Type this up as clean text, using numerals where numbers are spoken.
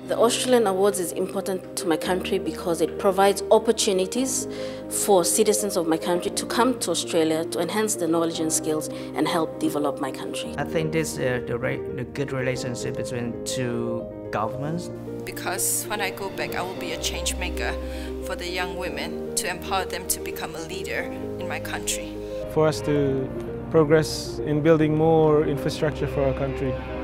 The Australian Awards is important to my country because it provides opportunities for citizens of my country to come to Australia to enhance their knowledge and skills and help develop my country. I think this is the good relationship between two governments. Because when I go back, I will be a change maker for the young women to empower them to become a leader in my country. For us to progress in building more infrastructure for our country.